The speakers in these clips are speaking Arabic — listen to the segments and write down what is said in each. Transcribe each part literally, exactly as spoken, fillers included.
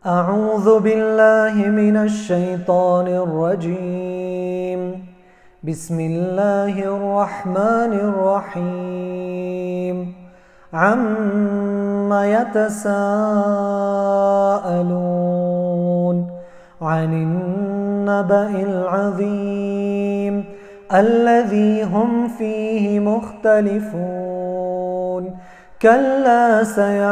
أعوذ بالله من الشيطان الرجيم. بسم الله الرحمن الرحيم. عم يتساءلون عن النبأ العظيم الذي هم فيه مختلفون كلا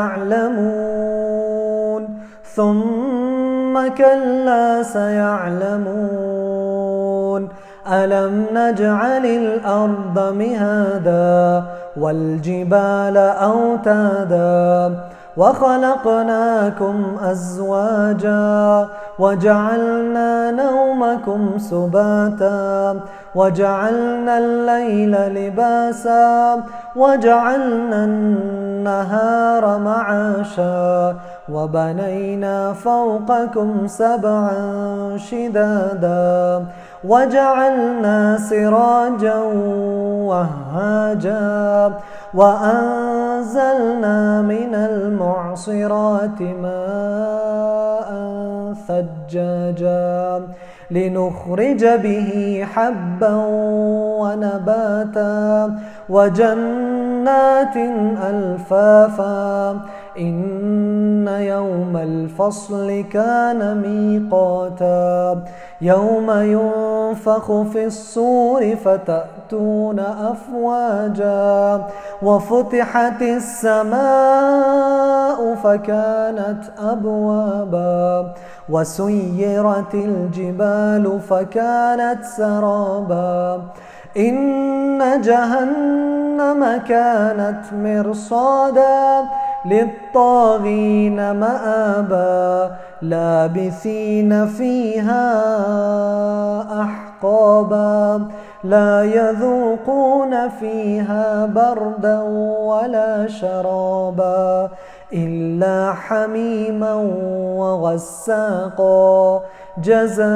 سيعلمون ثم كلا سيعلمون ألم نجعل الأرض مهادا والجبال أوتادا وخلقناكم أزواجا وجعلنا نومكم سباتا وجعلنا الليل لباسا وجعلنا النهار معاشا وبنينا فوقكم سبعا شدادا وجعلنا سراجا وهاجا وأنزلنا من المعصرات ماء ثجاجا لنخرج به حبا ونباتا وجنات ألفافا إن يوم الفصل كان ميقاتا يوم ينفخ في الصور فتأتون أفواجا وفتحت السماء فكانت أبوابا وسيرت الجبال فكانت سرابا إن جهنم كانت مرصادا للطاغين مآبا لابثين فيها أحقابا لا يذوقون فيها بردا ولا شرابا إلا حميما وغساقا جزاء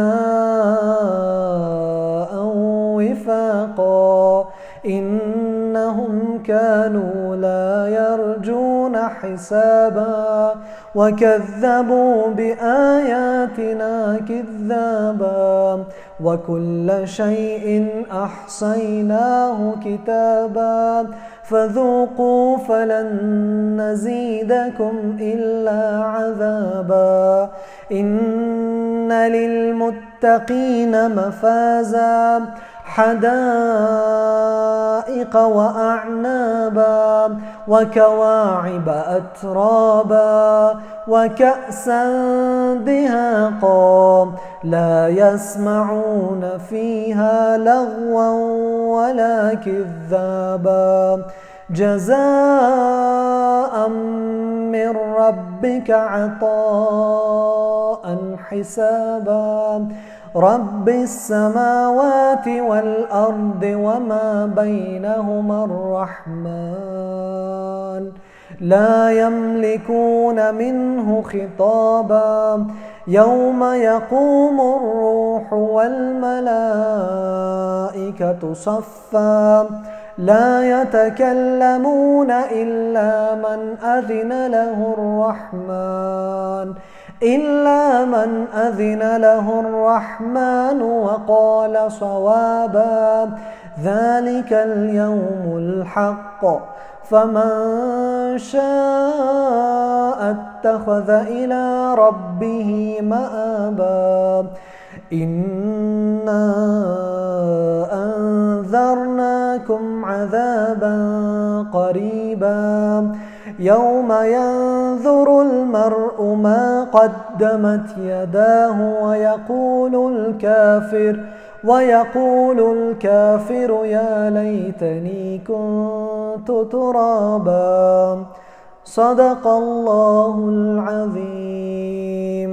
وفاقا إنهم كانوا لا يرجون حسابا وكذبوا بآياتنا كذابا وكل شيء أحصيناه كتابا فذوقوا فلن نزيدكم إلا عذابا إن للمتقين مفازا حدائق وأعنابا وكواعب أترابا وكأسا دهاقا لا يسمعون فيها لغوا ولا كذابا جزاء من ربك عطاء حسابا رب السماوات والأرض وما بينهما الرحمن لا يملكون منه خطابا يوم يقوم الروح والملائكة صفا لا يتكلمون إلا من أذن له الرحمن إلا من أذن له الرحمن وقال صوابا ذلك اليوم الحق فمن شاء اتخذ إلى ربه مآبا إنا أنذرناكم عذابا قريبا يوم ينظر المرء ما قدمت يداه ويقول الكافر ويقول الكافر يا ليتني كنت ترابا صدق الله العظيم.